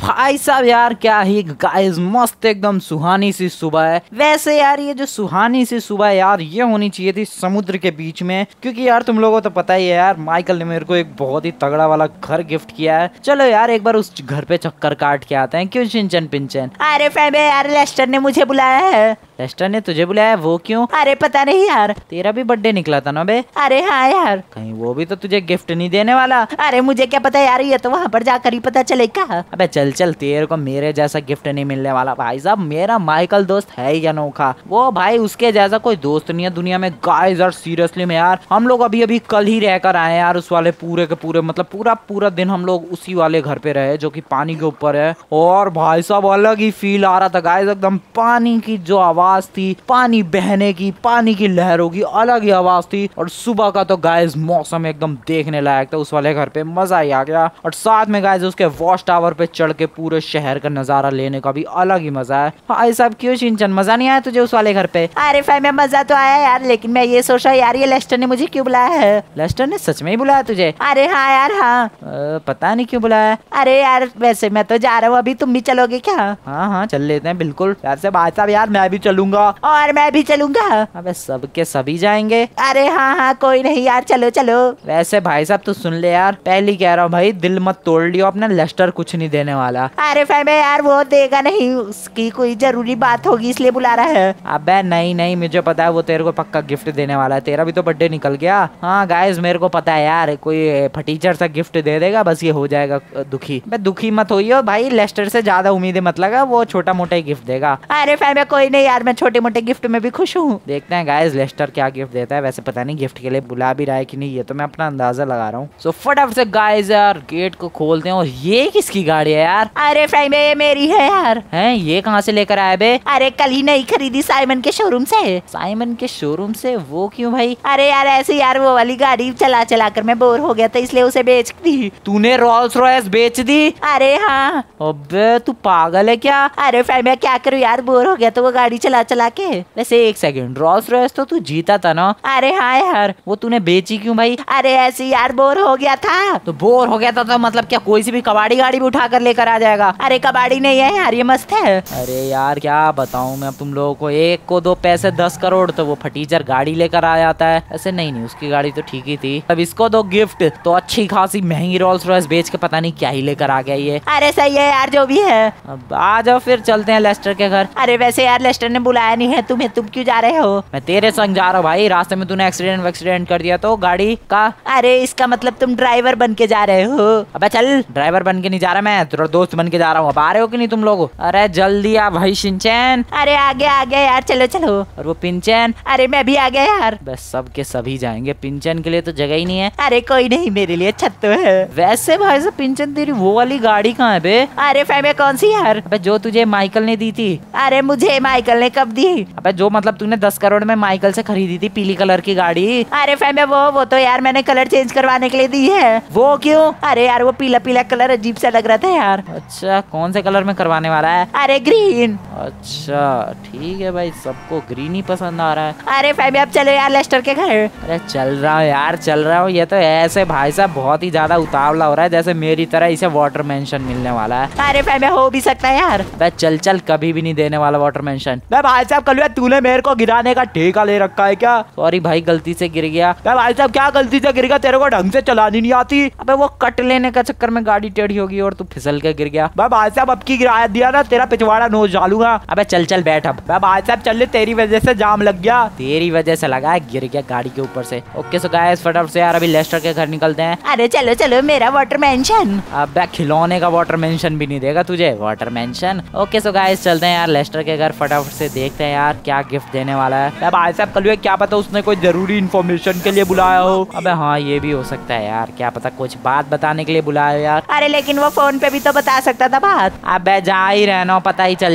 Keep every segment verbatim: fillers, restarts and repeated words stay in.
भाई साहब यार क्या ही गाइस मस्त एकदम सुहानी सी सुबह है। वैसे यार ये जो सुहानी सी सुबह यार ये होनी चाहिए थी समुद्र के बीच में, क्योंकि यार तुम लोगों को तो पता ही है यार माइकल ने मेरे को एक बहुत ही तगड़ा वाला घर गिफ्ट किया है। चलो यार एक बार उस घर पे चक्कर काट के आते हैं, क्यों शिनचैन पिंचन? अरे फैबे यार लेस्टर ने मुझे बुलाया है। लेस्टर ने तुझे बुलाया? वो क्यों? अरे पता नहीं यार। तेरा भी बर्थडे निकला था ना बे? अरे हाँ यार। कहीं वो भी तो तुझे गिफ्ट नहीं देने वाला? अरे मुझे क्या पता यार, ये तो वहाँ पर जाकर ही पता चलेगा। अबे चल चल, तेरे को मेरे जैसा गिफ्ट नहीं मिलने वाला भाई साहब। मेरा माइकल दोस्त है ही अनोखा, वो भाई उसके जैसा कोई दोस्त नहीं है दुनिया में गाइस। और सीरियसली में यार हम लोग अभी अभी कल ही रहकर आए यार उस वाले पूरे के पूरे मतलब पूरा पूरा दिन हम लोग उसी वाले घर पे रहे जो कि पानी के ऊपर है। और भाई साहब अलग ही फील आ रहा था गाइस, एकदम पानी की जो आवाज थी, पानी बहने की, पानी की लहरों की अलग ही आवाज थी। और सुबह का तो गाइस मौसम एकदम देखने लायक था उस वाले घर पे, मजा ही आ गया। और साथ में गाइस उसके वॉच टावर पे चढ़ के पूरे शहर का नजारा लेने का भी अलग ही मजा है। भाई साहब क्यों शिनचैन, मजा नहीं आया तुझे उस वाले घर पे? अरे फैब में मजा तो आया यार, लेकिन मैं ये सोच रहा यार ये लेस्टर ने मुझे क्यों बुलाया है। लेस्टर ने सच में ही बुलाया तुझे? अरे हाँ यार हाँ। आ, पता नहीं क्यों बुलाया। अरे यार वैसे मैं तो जा रहा हूँ, अभी तुम भी चलोगे क्या? हाँ हाँ चल लेते हैं बिल्कुल। वैसे भाई साहब यार मैं भी चलूंगा। और मैं भी चलूंगा। अबे सबके सभी जाएंगे। अरे हाँ हाँ कोई नहीं यार, चलो चलो। वैसे भाई साहब तू सुन ले यार, पहले कह रहा हूँ भाई दिल मत तोड़ लियो अपना, लेस्टर कुछ नहीं देने वाला। अरे फैब यार वो देगा नहीं, उसकी कोई जरूरी बात होगी इसलिए बुला रहा है। अबे नहीं नहीं, मुझे पता है वो तेरे को पक्का गिफ्ट देने वाला है। तेरा भी तो बर्थडे निकल गया। हाँ गाइस मेरे को पता है यार, कोई फटीचर सा गिफ्ट दे देगा बस ये हो जाएगा दुखी। बे दुखी मत होइयो भाई, लेस्टर से ज्यादा उम्मीदें मत लगा, वो छोटा मोटा ही गिफ्ट देगा। अरे फैब कोई नहीं यार, मैं छोटे मोटे गिफ्ट में भी खुश हूँ। देखते हैं गाइस लेस्टर क्या गिफ्ट देता है। वैसे पता नहीं गिफ्ट के लिए बुला भी रहा है कि नहीं, ये तो मैं अपना अंदाजा लगा रहा हूँ। सो फटाफट से गाइस यार गेट को खोलते हैं। और ये किसकी गाड़ी है यार? अरे फैब ये मेरी है यार। हैं ये कहाँ से लेकर आया बे? अरे कल ही नहीं खरीदी साइमन के शोरूम से। साइमन के शोरूम से? वो क्यों भाई? अरे यार ऐसे यार वो वाली गाड़ी चला चला कर मैं बोर हो गया था, इसलिए उसे बेच दी। तूने रोल्स रॉयस बेच दी? अरे हाँ। अबे तू पागल है क्या? अरे फैब मैं क्या करूँ यार, बोर हो गया तो वो गाड़ी चला चला के। वैसे एक सेकंड, रोल्स रॉयस तो तू जीता था ना? अरे हाँ यार। वो तूने बेची क्यों भाई? अरे ऐसे यार बोर हो गया था। तो बोर हो गया था तो मतलब क्या कोई सी भी कबाड़ी गाड़ी भी उठा कर लेकर आ जाएगा? अरे कबाड़ी नहीं है यार, ये मस्त है। अरे यार क्या बताऊं मैं तुम लोगों को, एक को दो पैसे दस करोड़ तो वो फटीचर गाड़ी लेकर आ जाता है। ऐसे नहीं नहीं उसकी गाड़ी तो ठीक ही थी। अब इसको दो गिफ्ट तो अच्छी खासी महंगी रोल्स रॉयस बेच के पता नहीं क्या ही लेकर आ गया ये। अरे सही है यार जो भी है। अब आ जाओ फिर चलते हैं लेस्टर के घर। अरे वैसे यार लेस्टर ने बुलाया नहीं है तुम्हें, तुम क्यों जा रहे हो? मैं तेरे संग जा रहा हूँ भाई, रास्ते में तूने एक्सीडेंट वैक्सीडेंट कर दिया तो गाड़ी का। अरे इसका मतलब तुम ड्राइवर बन के जा रहे हो? अबे चल, ड्राइवर बन के नहीं जा रहा मैं, तेरा दोस्त बन के जा रहा हूँ। अब आ रहे हो कि नहीं तुम लोग? अरे जल्दी आ भाई शिनचैन। अरे आगे आ गया यार, चलो चलो। और वो पिंचन? अरे मैं भी आ गया यार। बस सब के सभी जाएंगे, पिंचन के लिए तो जगह ही नहीं है। अरे कोई नहीं, मेरे लिए छत तो है। वैसे भाई साहब पिंचन तेरी वो वाली गाड़ी कहाँ है बे? अरे फैबे कौन सी यार? अबे जो तुझे माइकल ने दी थी। अरे मुझे माइकल ने कब दी? अबे जो मतलब तूने दस करोड़ में माइकल से खरीदी थी पीली कलर की गाड़ी। अरे फैबे वो वो तो यार मैंने कलर चेंज करवाने के लिए दी है। वो क्यों? अरे यार वो पीला पीला कलर अजीब सा लग रहा था यार। अच्छा कौन से कलर में करवाने वाला है? अरे ग्रीन। अच्छा ठीक है भाई, सबको ग्रीन ही पसंद आ रहा है। अरे फैबे अब चलो यार लेस्टर के घर। अरे चल रहा हूँ यार चल रहा हूँ। ये तो ऐसे भाई साहब बहुत ही ज्यादा उतावला हो रहा है जैसे मेरी तरह इसे वाटर मेंशन मिलने वाला है। अरे फैबे हो भी सकता है यार। बे चल चल, कभी भी नहीं देने वाला वाटर मेंशन। बे भाई साहब कल तूने मेरे को गिराने का ठेका ले रखा है क्या? सॉरी भाई गलती से गिर गया। बे भाई साहब क्या गलती से गिर गया? तेरे को ढंग से चलानी नहीं आती? अबे वो कट लेने का चक्कर में गाड़ी टेढ़ी होगी और तू फिसल के गिर गया। बे भाई साहब अब की गिराया दिया ना, तेरा पिछवाड़ा नोच डालूंगा। अबे चल चल बैठ अब। बे भाई साहब चल, तेरी वजह से जाम लग गया। तेरी वजह से लगा है, गिर गया गाड़ी के ऊपर से। ओके सो गाइस फटाफट से यार अभी लेस्टर के घर निकलते हैं। अरे चलो चलो मेरा वाटर मेंशन। अबे खिलौने का वाटर मेंशन भी नहीं देगा तुझे water mansion. Okay so guys चलते हैं यार लेस्टर के घर, फटाफट से देखते हैं यार क्या गिफ्ट देने वाला है। बे भाई साहब कल क्या पता उसने कोई जरूरी इन्फॉर्मेशन के लिए बुलाया हो। अबे हाँ ये भी हो सकता है यार, क्या पता कुछ बात बताने के लिए बुलाया यार। अरे लेकिन वो फोन पे भी तो बता सकता था बात। अबे जा ही रहना, पता ही चल जाएगा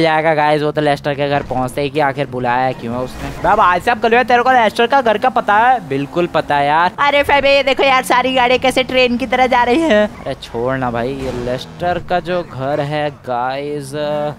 गाइस, वो तो लेस्टर के घर पहुंचते ही कि आखिर बुलाया है क्यों है उसने। भाई साहब कलवे, तेरे को लेस्टर का घर का पता है? बिल्कुल पता है यार। अरे फैबे ये देखो यार, सारी गाड़ी कैसे ट्रेन की तरह जा रही है। अरे छोड़ ना भाई, ये लेस्टर का जो घर है गाइस,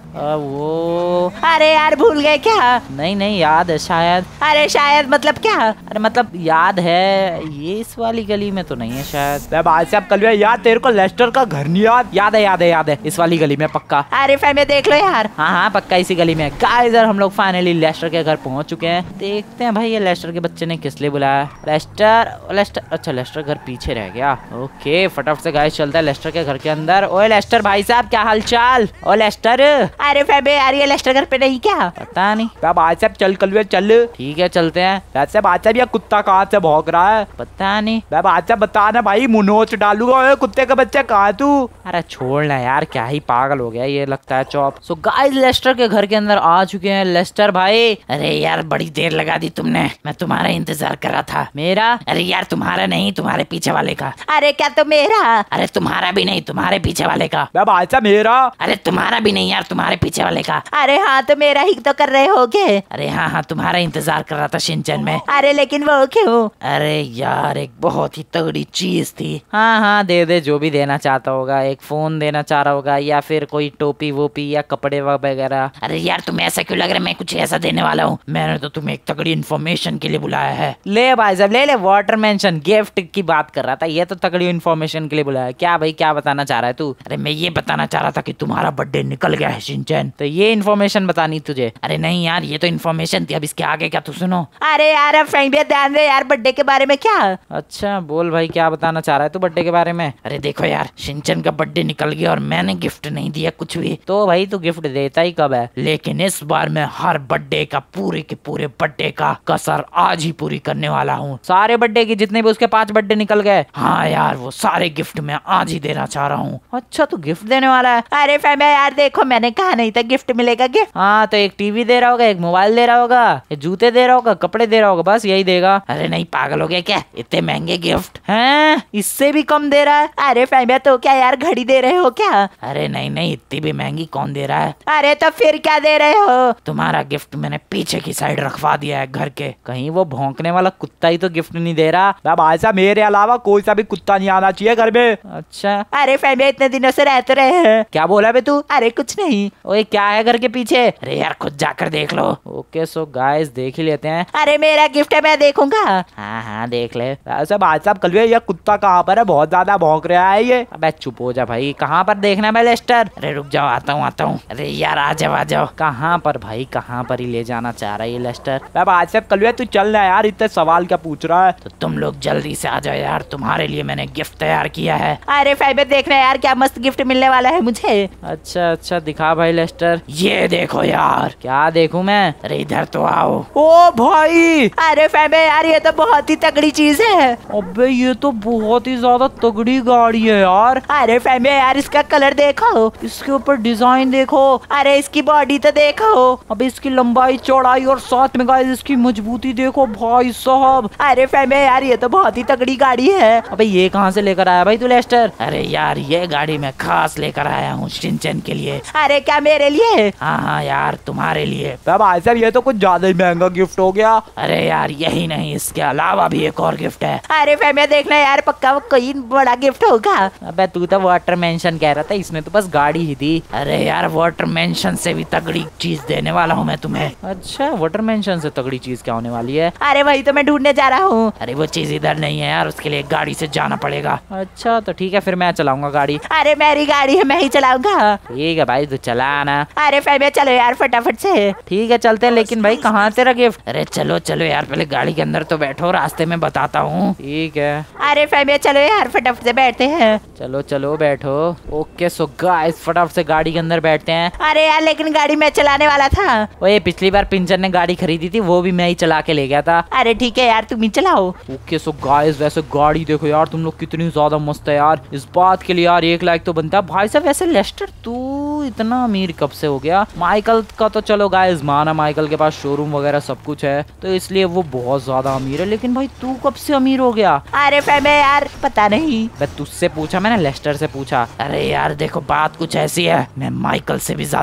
वो अरे यार भूल गए क्या? नहीं नहीं याद है शायद। अरे शायद मतलब क्या? अरे मतलब याद है, ये इस वाली गली में तो नहीं है शायद। भाई साहब कलवे यार, तेरे को लेस्टर का घर नहीं याद? याद है याद है याद है, इस वाली गली में पक्का। अरे फैबे देख लो यार। हाँ हाँ पक्का इसी गली में। गाइस हम लोग फाइनली लेस्टर के घर पहुंच चुके हैं। देखते हैं भाई ये लेस्टर के बच्चे ने किस लिए बुलाया। लेस्टर लेस्टर अच्छा लेस्टर घर पीछे रह गया। ओके फटाफट से गाइस चलता है लेस्टर के घर के अंदर। ओए लेस्टर भाई साहब क्या हाल चाल? ओ लेस्टर। अरे फैबे यार ये लेस्टर घर पे नहीं क्या? पता नहीं। भाई साहब चल कलवे चल। ठीक है चलते हैं। वैसे भाई साहब ये कुत्ता कहाँ से भौंक रहा है? पता नहीं। भाई साहब बता ना भाई, मुनोच डालूंगा। कुत्ते का बच्चा कहाँ है तू? अरे छोड़ ना यार, क्या ही पागल हो गया ये लगता है चौप। सो गाइस लेस्टर के घर के अंदर आ चुके हैं। लेस्टर भाई। अरे यार बड़ी देर लगा दी तुमने, मैं तुम्हारा इंतजार कर रहा था। मेरा? अरे यार तुम्हारा नहीं, तुम्हारे पीछे वाले का। अरे क्या तो मेरा? अरे तुम्हारा भी नहीं, तुम्हारे पीछे वाले का। भाई साहब मेरा? अरे तुम्हारा भी नहीं यार, तुम्हारे पीछे वाले का। अरे हाँ तो मेरा ही तो कर रहे होगे। अरे हाँ हाँ तुम्हारा इंतजार कर रहा था शिनचैन में। अरे लेकिन वो क्यों? अरे यार एक बहुत ही तगड़ी चीज थी। हाँ हाँ दे दे, जो भी देना चाहता होगा। एक फोन देना चाह रहा होगा या फिर कोई टोपी वोपी या कपड़े वगैरह। अरे यार तुम्हें ऐसा क्यों लग रहा है मैं कुछ ऐसा देने वाला हूँ? मैंने तो तुम्हें एक तगड़ी इन्फॉर्मेशन के लिए बुलाया है। ले भाई साहब ले ले, वाटर मेंशन गिफ्ट की बात कर रहा था, ये तो तगड़ी इन्फॉर्मेशन के लिए बुलाया। क्या भाई क्या बताना चाह रहा है तू? अरे मैं ये बताना चाह रहा था कि तुम्हारा बर्थडे निकल गया है शिनचैन। तो ये इन्फॉर्मेशन बतानी तुझे? अरे नहीं यार ये तो इन्फॉर्मेशन थी, अब इसके आगे क्या तू सुनो। अरे यार अब फ्रेंड ध्यान दे यार, बर्थडे के बारे में क्या? अच्छा बोल भाई, क्या बताना चाह रहा है तू बर्थडे के बारे में? अरे देखो यार शिनचैन का बर्थडे निकल गया और मैंने गिफ्ट नहीं दिया कुछ भी। तो भाई तू गिफ्ट देता ही कब है? लेकिन इस बार मैं हर बर्थडे का पूरे के पूरे बर्थडे का कसर आज ही पूरी करने वाला हूँ। सारे बर्थडे की जितने भी उसके पांच बर्थडे निकल गए? हाँ यार वो सारे गिफ्ट मैं आज ही देना चाह रहा हूँ। अच्छा तू गिफ्ट देने वाला है? अरे फैमिया यार देखो मैंने कहा नहीं था गिफ्ट मिलेगा गिफ्ट। हाँ तो एक टीवी दे रहा होगा, एक मोबाइल दे रहा होगा, एक जूते दे रहा होगा, कपड़े दे रहा होगा, बस यही देगा। अरे नहीं पागल हो गया क्या, इतने महंगे गिफ्ट हैं? इससे भी कम दे रहा है? अरे फैमिया तो क्या यार घड़ी दे रहे हो क्या? अरे नहीं नहीं इतनी भी महंगी कौन दे रहा है। अरे तो फिर क्या दे रहे हो? तुम्हारा गिफ्ट मैंने पीछे की साइड रखवा दिया है घर के। कहीं वो भौंकने वाला कुत्ता ही तो गिफ्ट नहीं दे रहा। भाई साहब मेरे अलावा कोई सा भी कुत्ता नहीं आना चाहिए घर में। अच्छा अरे फैमिया इतने दिनों से रह तो रहे हैं। क्या बोला बे तू? अरे कुछ नहीं। ओए क्या है घर के पीछे? अरे यार खुद जाकर देख लो। ओके सो गाइस देख ही लेते हैं। अरे मेरा गिफ्ट है मैं देखूंगा। हाँ हाँ देख ले। वैसे भाई साहब कलवे ये कुत्ता कहाँ पर है? बहुत ज्यादा भौंक रहा है ये। अबे चुप हो जा भाई, कहाँ पर देखना है भाई लेस्टर? अरे रुक जाओ आता हूँ आता हूँ। अरे यार आ जाओ आ जाओ। कहाँ पर भाई, कहाँ पर ही ले जाना चाह रहा है ये लेस्टर? भाई साहब कलवे तू चल ना यार, इतने सवाल क्या पूछ रहा है? तो तुम लोग जल्दी से आ जाओ यार, तुम्हारे लिए मैंने गिफ्ट तैयार किया है। अरे फाइबर देखना यार क्या मस्त गिफ्ट मिलने वाला है मुझे। अच्छा अच्छा दिखा भाई लेस्टर। ये देखो यार। क्या देखूं मैं? अरे इधर तो आओ। ओ भाई। अरे फाइबर यार ये तो बहुत ही तगड़ी चीज है। अबे ये तो बहुत ही ज्यादा तगड़ी गाड़ी है यार। अरे फाइबर यार इसका कलर देखो, इसके ऊपर डिजाइन देखो, अरे इसकी बॉडी तो देखो, अबे इसकी लंबाई चौड़ाई और साथ में गाइस इसकी मजबूती देखो भाई साहब। अरे फाइबर यार ये तो बहुत ही तगड़ी गाड़ी है। अबे ये कहाँ से लेकर आया भाई तू लेस्टर? अरे यार ये गाड़ी मैं खास लेकर आया हूँ शिनचैन के लिए। अरे क्या मेरे लिए? हाँ हाँ यार तुम्हारे लिए। भाई साहब ये तो कुछ ज्यादा ही महंगा गिफ्ट हो गया। अरे यार यही नहीं इसके अलावा भी एक और गिफ्ट है। अरे फाइबर देखना यार पक्का कोई बड़ा गिफ्ट होगा। अबे तू तो वाटर मेंशन कह रहा था, इसमें तो बस गाड़ी ही थी। अरे यार वाटर मेंशन से भी तगड़ी चीज देने वाला हूँ मैं तुम्हें। अच्छा वाटर मेंशन से तगड़ी चीज क्या होने वाली है? अरे वही तो मैं ढूंढने जा रहा हूँ। अरे वो चीज इधर नहीं है यार, उसके लिए गाड़ी से जाना पड़ेगा। अच्छा तो ठीक है फिर मैं चलाऊंगा गाड़ी। अरे मेरी गाड़ी है मैं ही चलाऊंगा। ठीक है भाई तू चला ना। अरे फाइबर चलो यार फटाफट से। ठीक है चलते हैं, लेकिन भाई कहाँ तेरा गिफ्ट? अरे चलो चलो यार पहले गाड़ी के अंदर तो बैठो, रास्ते में बताता हूँ। ठीक है। अरे फाइबर चलो यार फटाफट से बैठते हैं। चलो चलो बैठो। ओके सो गाइस फटाफट से गाड़ी के अंदर बैठते हैं। अरे यार लेकिन गाड़ी मैं चलाने वाला था। ओए पिछली बार पिंचर ने गाड़ी खरीदी थी, वो भी मैं ही चला के ले गया था। अरे ठीक है यार तुम ही चलाओ। ओके सो गाइस वैसे गाड़ी देखो यार तुम लोग कितनी ज्यादा मस्त है यार, इस बात के लिए यार एक लाइक तो बनता है। भाई साहब वैसे लेस्टर तू इतना अमीर कब से हो गया? माइकल का तो चलो गाइस माना, माइकल के पास शोरूम वगैरह सब कुछ है तो इसलिए वो बहुत ज्यादा अमीर है, लेकिन भाई तू कब से अमीर हो गया? अरे फाइबर यार पता नहीं। मैं तुझसे पूछा, मैंने लेस्टर से पूछा। अरे यार देखो बात कुछ ऐसी है, मैं माइकल से भी ज्यादा अमीर हूँ।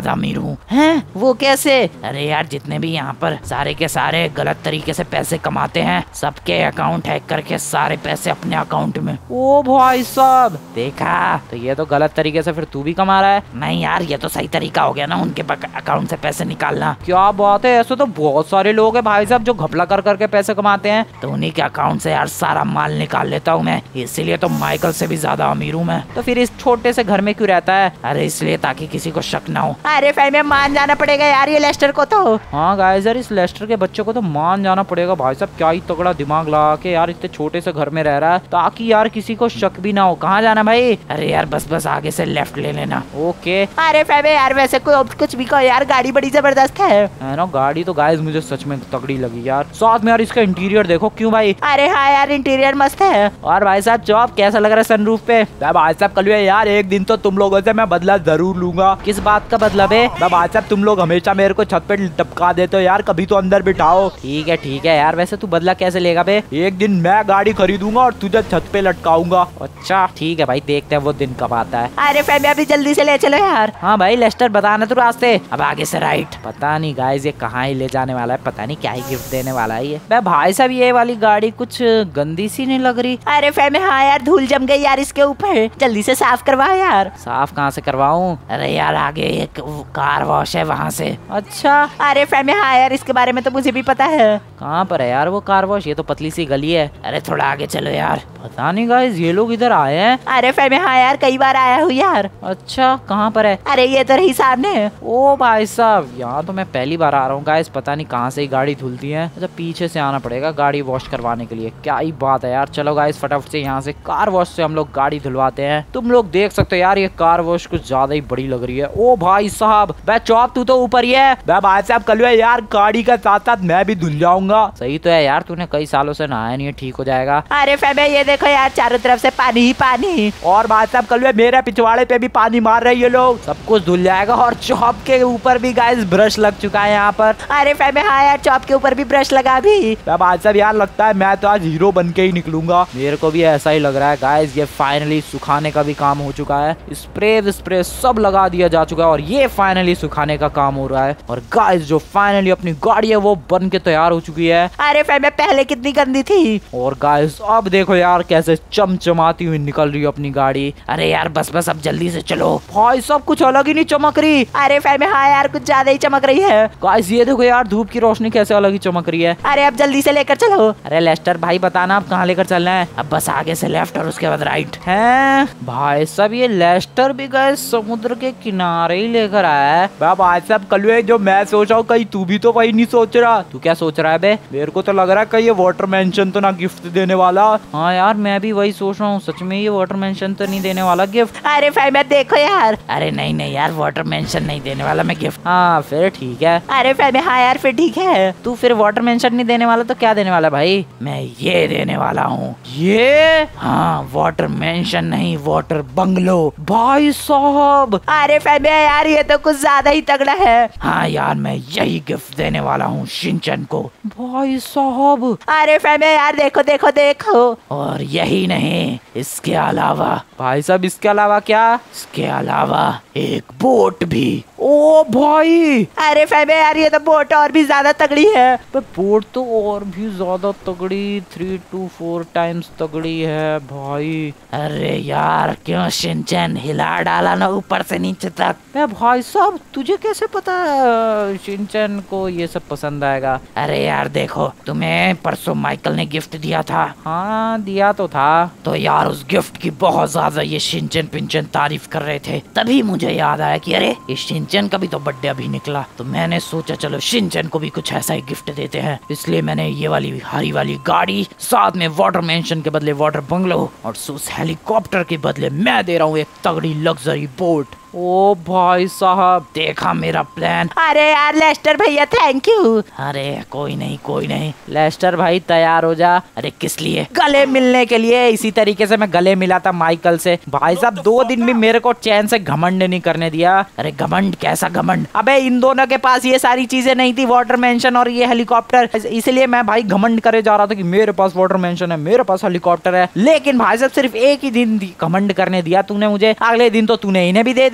हूँ। हैं वो कैसे? अरे यार जितने भी यहाँ पर सारे के सारे गलत तरीके से पैसे कमाते हैं सबके अकाउंट हैक करके सारे पैसे अपने अकाउंट में। ओ भाई साहब देखा, तो ये तो गलत तरीके से फिर तू भी कमा रहा है। नहीं यार ये तो सही तरीका हो गया ना उनके अकाउंट से पैसे निकालना। क्या बात है, ऐसे तो बहुत सारे लोग हैं भाई साहब जो घपला कर करके पैसे कमाते हैं। तो उन्हीं के अकाउंट से यार सारा माल निकाल लेता हूँ मैं, इसीलिए तो माइकल से भी ज्यादा अमीर हूँ मैं। तो फिर इस छोटे से घर में क्यों रहता है? अरे इसलिए ताकि किसी को शक ना हो। अरे फिर मैं मान जाना पड़ेगा यार ये लेस्टर को तो। हाँ गाइस यार इस लेस्टर के बच्चे को तो मान जाना पड़ेगा भाई साहब, क्या ही तगड़ा दिमाग लगा के यार इतने छोटे से घर में रह रहा है ताकि यार किसी को शक भी ना हो। कहाँ जाना भाई? अरे यार बस बस आगे से लेफ्ट ले लेना। ओके। अरे फैबे यार वैसे कोई कुछ भी कहो यार गाड़ी बड़ी जबरदस्त है। है ना, गाड़ी तो गाइस मुझे सच में तगड़ी लगी यार। साथ में यार इसका इंटीरियर देखो। क्यों भाई? अरे हाँ यार इंटीरियर मस्त है। और भाई साहब जॉब कैसा लग रहा है सनरूफ पे? भाई साहब कल यार एक दिन तो तुम लोगों से मैं बदला जरूर लूंगा। किस बात का बदला बे? भाई साहब तुम लोग हमेशा मेरे को छत पे टपका देते हो यार, कभी तो अंदर बिठाओ। ठीक है ठीक है यार, वैसे तू बदला कैसे लेगा बे? एक दिन मैं गाड़ी खरीदूंगा और तुझे छत पे लटकाऊंगा। अच्छा ठीक है भाई, देखते हैं वो दिन कब आता है। अरे फैबे अभी जल्दी से ले चलो यार। हाँ भाई लेस्टर बताना तू रास्ते। अब आगे से राइट। पता नहीं गाइस ये कहाँ ही ले जाने वाला है, पता नहीं क्या ही गिफ्ट देने वाला है ये। भाई साहब ये वाली गाड़ी कुछ गंदी सी नहीं लग रही। अरे फैबे हाँ यार धूल जम गई यार इसके ऊपर, जल्दी से साफ करवा यार। साफ कहाँ से करवाऊं? अरे यार आगे एक कार वॉश है वहाँ से। अच्छा। अरे फैबे हाँ यार इसके बारे में तो मुझे भी पता है। कहाँ पर है यार वो कार वॉश? ये तो पतली सी गली है। अरे थोड़ा आगे चलो यार। पता नहीं गाइस ये लोग इधर आए हैं। अरे फैबे हाँ यार कई बार आया हूँ यार। अच्छा कहाँ पर है? अरे ये तो रही सामने। ओ भाई साहब यहाँ तो मैं पहली बार आ रहा हूँ गाइस, पता नहीं कहाँ से ही गाड़ी धुलती है। अच्छा पीछे से आना पड़ेगा गाड़ी वॉश करवाने के लिए। क्या ही बात है यार। चलो गाइस फटाफट से यहाँ से कार वॉश से हम लोग गाड़ी धुलवाते हैं। तुम लोग देख सकते हो यार ये कार वॉश कुछ ज्यादा ही बड़ी लग रही है। ओ भाई साहब भाई चौप तू तो ऊपर ही है। भाई साहब कल यार गाड़ी का साथ साथ मैं भी धुल जाऊंगा। सही तो है यार, तूने कई सालों से नहाया नहीं है, ठीक हो जाएगा। अरे फैबे ये देखो यार चारों तरफ से पानी ही पानी। और भाई साहब कल मेरे पिछवाड़े पे भी पानी मार रहे हैं ये लोग। सब कुछ धुल जाएगा। और चौप के ऊपर भी गाइस ब्रश लग चुका है यहाँ पर। अरे फैबे हाँ यार चौप के ऊपर भी ब्रश लगा भी। भाई साहब यार लगता है मैं तो आज हीरो बन के ही निकलूंगा। मेरे को भी ऐसा ही लग रहा है गाइस। ये फाइनली सुखाने का भी काम हो चुका है, स्प्रे स्प्रे सब लगा दिया जा चुका है और ये फाइनली सुखाने का काम हो रहा है। और गाइस जो फाइनली अपनी गाड़ी है वो बन के तैयार हो चुकी है। अरे फैबे पहले कितनी गंदी थी। और गाइस अब देखो यार कैसे चमचमाती हुई निकल रही है अपनी गाड़ी। अरे यार बस बस अब जल्दी से चलो। भाई सब कुछ अलग ही नहीं चमक रही। अरे फैबे हाँ यार कुछ ज्यादा ही चमक रही है। गाइस ये देखो यार धूप की रोशनी कैसे अलग ही चमक रही है। अरे अब जल्दी से लेकर चलो। अरे लेस्टर भाई बताना अब कहाँ लेकर चलना है? अब बस आगे से लेफ्ट और उसके बाद राइट है। भाई साहब ये लेस्टर भी गए समुद्र के किनारे ही लेकर आया है। भाई साहब कल जो मैं सोच रहा हूँ कहीं तू भी तो वही नहीं सोच रहा। तू क्या सोच रहा है बे? मेरे को तो लग रहा है कहीं ये वाटर मेंशन तो ना गिफ्ट देने वाला। हाँ यार मैं भी वही सोच रहा हूँ, सच में ये वाटर मेंशन तो नहीं देने वाला गिफ्ट। अरे फैबे देखो यार। अरे नहीं नहीं यार वाटर मेंशन नहीं देने वाला मैं गिफ्ट। हाँ फिर ठीक है। अरे फैबे हाँ यार फिर ठीक है। तू फिर वाटर मेंशन नहीं देने वाला तो क्या देने वाला भाई? मैं ये देने वाला हूँ। ये? हाँ वाटर मेंशन नहीं वाटर बंगलो। भाई साहब अरे फैबे यार ये तो कुछ ज्यादा ही तगड़ा है। हाँ यार मैं यही गिफ्ट देने वाला हूँ शिनचैन को। भाई साहब अरे फैबे यार देखो देखो देखो। और यही नहीं इसके अलावा। भाई साहब इसके अलावा क्या? इसके अलावा एक बोट भी। ओ भाई अरे फैबे यार ये तो बोट और भी ज्यादा तगड़ी है। बोट तो और भी ज्यादा तगड़ी, थ्री टू फोर टाइम्स तगड़ी है भाई। अरे यार क्यों शिनचैन हिला डाला ना ऊपर से नीचे तक। भाई साहब तुझे कैसे पता शिनचैन को ये सब पसंद आएगा? अरे यार देखो तुम्हें परसों माइकल ने गिफ्ट दिया था। हाँ दिया तो था। तो यार उस गिफ्ट की बहुत ज्यादा ये शिनचैन पिंचैन तारीफ कर रहे थे, तभी मुझे याद आया कि अरे ये शिनचैन का भी तो बर्थडे अभी निकला, तो मैंने सोचा चलो शिनचैन को भी कुछ ऐसा ही गिफ्ट देते हैं। इसलिए मैंने ये वाली हरी वाली गाड़ी, साथ में वाटर मेंशन के बदले वाटर बंगलो, और उस हेलीकॉप्टर के बदले मैं दे रहा हूँ एक तगड़ी लग्जरी बोट। ओ भाई साहब देखा मेरा प्लान? अरे यार लेस्टर भैया थैंक यू। अरे कोई नहीं कोई नहीं। लेस्टर भाई तैयार हो जा। अरे किस लिए? गले मिलने के लिए। इसी तरीके से मैं गले मिला था माइकल से। भाई साहब दो दिन भी मेरे को चैन से घमंड नहीं करने दिया। अरे घमंड? कैसा घमंड? अबे इन दोनों के पास ये सारी चीजें नहीं थी, वाटर मेंशन और ये हेलीकॉप्टर, इसलिए मैं भाई घमंड करे जा रहा था कि मेरे पास वाटर मेंशन है, मेरे पास हेलीकॉप्टर है। लेकिन भाई साहब सिर्फ एक ही दिन घमंड करने दिया तूने मुझे, अगले दिन तो तूने इन्हें भी दे दिया।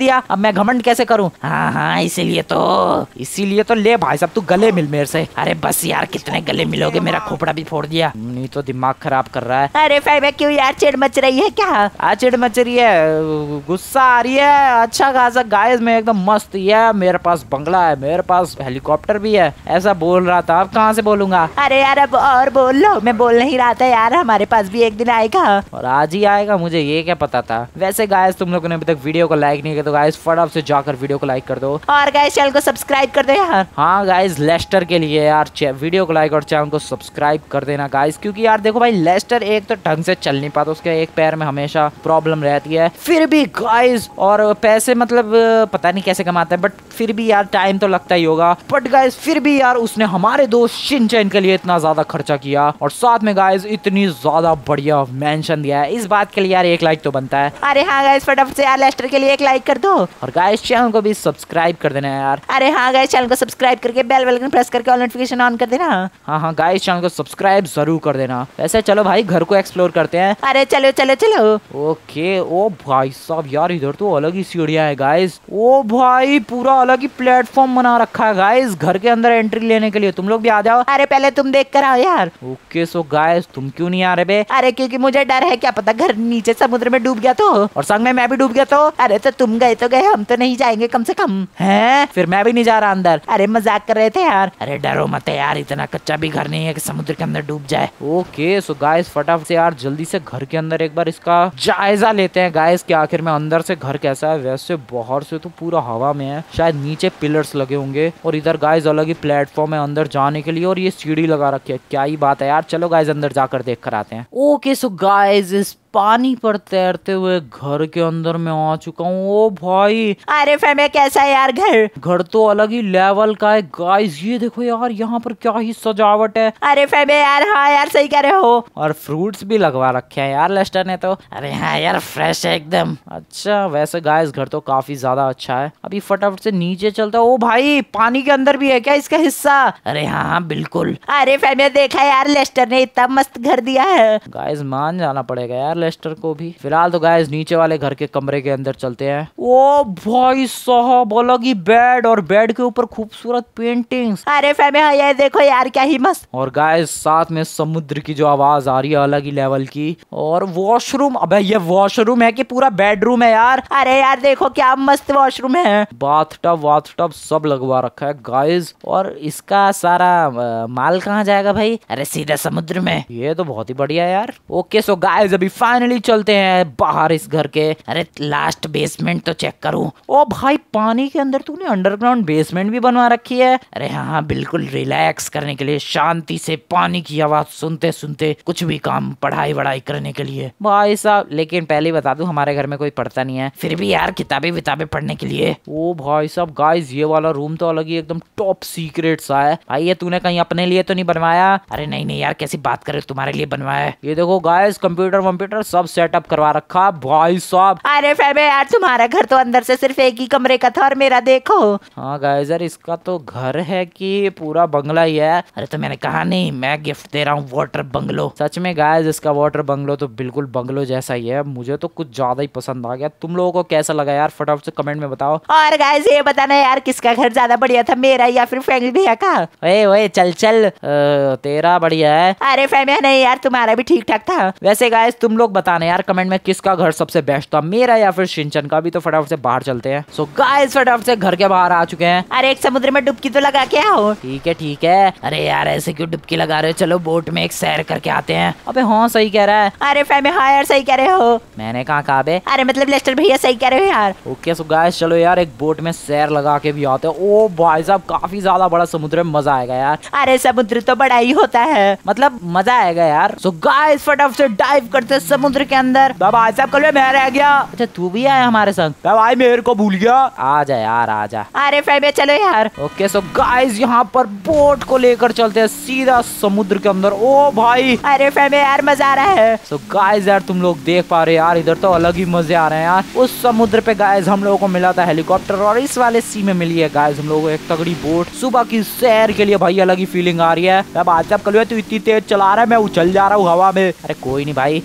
लिया, अब मैं घमंड कैसे करूँ? हाँ हाँ इसीलिए तो इसीलिए तो ले भाई साहब, तू गले मिल मेरे से। अरे बस यार, कितने गले मिलोगे, मेरा खोपड़ा भी फोड़ दिया। नहीं तो दिमाग खराब कर रहा है। अरे फैमिया क्यों यार, चिड़ मच रही है क्या? आ चिड़ मच रही है, गुस्सा आ रही है। अच्छा खासा गाइस मैं एकदम मस्त है, मेरे पास बंगला है, मेरे पास हेलीकॉप्टर भी है, ऐसा बोल रहा था। अब कहाँ से बोलूंगा? अरे यार अब और बोल लो, मैं बोल नहीं रहा था यार, हमारे पास भी एक दिन आएगा। और आज ही आएगा, मुझे ये क्या पता था। वैसे गाइस तुम लोगों ने अभी तक वीडियो को लाइक नहीं किया तो गाइस फटाफट से जाकर वीडियो को लाइक कर दो, और गाइस चैनल को सब्सक्राइब कर दो यार। हाँ गाइस लेस्टर के लिए यार वीडियो को लाइक और चैनल को सब्सक्राइब कर देना गाइस, क्योंकि यार देखो भाई लेस्टर एक तो ढंग से चल नहीं पाता, उसके एक पैर में हमेशा प्रॉब्लम रहती है, फिर भी गाइस और पैसे मतलब पता नहीं कैसे कमाता है, बट फिर भी यार टाइम तो लगता ही होगा। बट गाइस फिर भी यार उसने हमारे दोस्त शिनचैन के लिए इतना ज्यादा खर्चा किया और साथ में गाइस इतनी ज्यादा बढ़िया मेंशन दिया है, इस बात के लिए यार एक लाइक तो बनता है। अरे हाँ गाइस फटाफट से यार लेस्टर के लिए एक लाइक कर दो, और गाइस चैनल को भी सब्सक्राइब कर देना है यार। अरे हाँ गाइस चैनल को सब्सक्राइब करके बेल आइकन प्रेस करके ऑल नोटिफिकेशन ऑन कर देना। हाँ हाँ गाइस चैनल को सब्सक्राइब जरूर कर देना। वैसे चलो भाई घर को एक्सप्लोर करते हैं। अरे चलो चलो चलो। ओके ओ भाई साहब यार इधर तो अलग ही सीढ़ियां है गाइस। ओ भाई पूरा अलग ही प्लेटफॉर्म बना रखा है गाइस घर के अंदर एंट्री लेने के लिए, तुम लोग भी आ जाओ। अरे पहले तुम देख कर आओ यार। ओके सो गाइस तुम क्यों नहीं आ रहे बे? अरे क्योंकि मुझे डर है, क्या पता घर नीचे समुद्र में डूब गया तो, और संग में मैं भी डूब गया तो। अरे तो तुम गए तो गए, हम तो नहीं जाएंगे कम से कम। हैं फिर मैं भी नहीं जा रहा अंदर। अरे मजाक कर रहे थे यार। अरे डरो मत यार, इतना कच्चा भी घर नहीं है कि समुद्र के अंदर डूब जाए। ओके सो गाइस फटाफट से यार जल्दी से घर के अंदर एक बार इसका जायजा लेते हैं गाइस कि आखिर में अंदर से घर कैसा है। वैसे बाहर से तो पूरा हवा में है, शायद नीचे पिलर्स लगे होंगे और इधर गाइस अलग ही प्लेटफॉर्म है अंदर जाने के लिए और ये सीढ़ी लगा रखी है। क्या ही बात है यार, चलो गाइस अंदर जाकर देख कर आते हैं। ओके सो गाइस इस पानी पर तैरते हुए घर के अंदर में आ चुका हूँ। ओ भाई अरे फैमिया कैसा है यार घर? घर तो अलग ही लेवल का है गाइस, ये देखो यार यहाँ पर क्या ही सजावट है। अरे फैमिया यार हाँ यार सही कह रहे हो। और फ्रूट्स भी लगवा रखे हैं यार लेस्टर ने तो। अरे हाँ यार फ्रेश है एकदम। अच्छा वैसे गाइस घर तो काफी ज्यादा अच्छा है। अभी फटाफट से नीचे चलता। ओ भाई पानी के अंदर भी है क्या इसका हिस्सा? अरे हाँ हाँ बिल्कुल। अरे फैमिया देखा यार लेस्टर ने इतना मस्त घर दिया है। गाइस मान जाना पड़ेगा यार लेस्टर को भी। फिलहाल तो गाइस नीचे वाले घर के कमरे के अंदर चलते हैं। ओ भाई साहब अलग ही बेड और बेड के ऊपर खूबसूरत पेंटिंग्स। अरे फैमिया ये देखो यार क्या ही मस्त। और गाइस साथ में समुद्र की जो आवाज आ रही है अलग ही लेवल की। और वॉशरूम, अबे ये वॉशरूम है कि पूरा बेडरूम है यार? अरे यार देखो क्या मस्त वॉशरूम है। बाथटब वाथटब सब लगवा रखा है गाइस। और इसका सारा आ, माल कहाँ जाएगा भाई? अरे सीधा समुद्र में। ये तो बहुत ही बढ़िया यार। ओके सो गाइस अभी फाइनली चलते हैं बाहर इस घर के। अरे लास्ट बेसमेंट तो चेक करूं। ओ भाई पानी के अंदर तूने अंडरग्राउंड बेसमेंट भी बनवा रखी है। अरे हाँ हाँ बिल्कुल, रिलैक्स करने के लिए, शांति से पानी की आवाज सुनते सुनते कुछ भी काम पढ़ाई वढ़ाई करने के लिए। भाई साहब लेकिन पहले बता दूं हमारे घर में कोई पढ़ता नहीं है। फिर भी यार किताबें विताबें पढ़ने के लिए। ओ भाई साहब गाइस ये वाला रूम तो अलग ही एकदम टॉप सीक्रेट सा है। भाई ये तूने कहीं अपने लिए तो नहीं बनवाया? अरे नहीं नहीं यार कैसी बात करे, तुम्हारे लिए बनवाया है। ये देखो गाइस कंप्यूटर वम्प्यूटर सब सेटअप करवा रखा भाई साहब। अरे फैमिया यार तुम्हारा घर तो अंदर से सिर्फ एक ही कमरे का था और मेरा देखो। हाँ गाइस यार इसका तो घर है कि पूरा बंगला ही है? अरे तो मैंने कहा नहीं, मैं गिफ्ट दे रहा हूँ वाटर बंगलो। सच में गाइस इसका वाटर बंगलो तो बिल्कुल बंगलो जैसा ही है। मुझे तो कुछ ज्यादा ही पसंद आ गया। तुम लोगों को कैसा लगा यार फटाफट से कमेंट में बताओ। और गाइस ये बताना यार किसका घर ज्यादा बढ़िया था, मेरा या फिर फैमिली भैया का? ओए ओए चल चल आ, तेरा बढ़िया है। अरे फैमिया नहीं यार तुम्हारा भी ठीक ठाक था। वैसे गाइस तुम लोग बताना यार कमेंट में किसका घर सबसे बेस्ट था, मेरा या फिर शिनचैन का भी। तो फटाफट से बाहर चलते हैं। सो गाइस फटाफट से घर के बाहर आ चुके हैं। अरे एक समुद्र में डुबकी तो लगा के आओ। ठीक है ठीक है। अरे यार ऐसे क्यों डुबकी लगा रहे हो, चलो बोट में एक सैर करके आते हैं। अबे हाँ सही कह रहा है। अरे फैमिया हाँ यार सही कह रहे हो। मैंने कहा कहा बे? अरे मतलब लेस्टर भैया सही कह रहे हो यार। ओके सो गाइस चलो यार एक बोट में सैर लगा के भी आते हैं। ओ भाई साहब काफी ज्यादा बड़ा समुद्र है, मजा आएगा यार। अरे समुद्र तो बड़ा ही होता है, मतलब मजा आएगा यार। सो गाइस फटाफट से डाइव करते हैं समुद्र के अंदर। भाई साहब कल मैं रह गया। अच्छा तू भी आया हमारे संग? भाई मेरे को भूल गया। आ जा यार आ जा। अरे फैमिया चलो यार। ओके सो गाइस यहाँ पर बोट को लेकर चलते हैं सीधा समुद्र के अंदर। ओ भाई अरे फैमिया यार मजा आ रहा है। सो गाइस यार तुम लोग देख पा रहे हो यार इधर तो अलग ही मजे आ रहे हैं यार। उस समुद्र पे गाइस हम लोगों को मिला था हेलीकॉप्टर और इस वाले सी में मिली है गाइस हम लोगों को एक तगड़ी बोट। सुबह की सैर के लिए भाई अलग ही फीलिंग आ रही है। अब आज तू इतनी तेज चला रहा है, मैं उछल जा रहा हूँ हवा में। अरे कोई नहीं भाई। अरे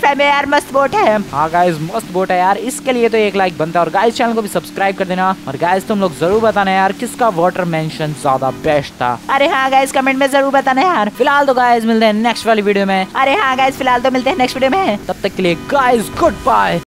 सही में यार मस्त बोट है। हाँ गाइस मस्त बोट है यार, इसके लिए तो एक लाइक बनता है। और गाइस चैनल को भी सब्सक्राइब कर देना। और गाइस तुम लोग जरूर बताना यार किसका वाटर मेंशन ज्यादा बेस्ट था। अरे हाँ गाइस कमेंट में जरूर बताना यार। फिलहाल तो गाइस मिलते हैं नेक्स्ट वाली वीडियो में। अरे हाँ गाइस फिलहाल तो मिलते हैं नेक्स्ट वीडियो में। तब तक के लिए गाइस गुड बाय।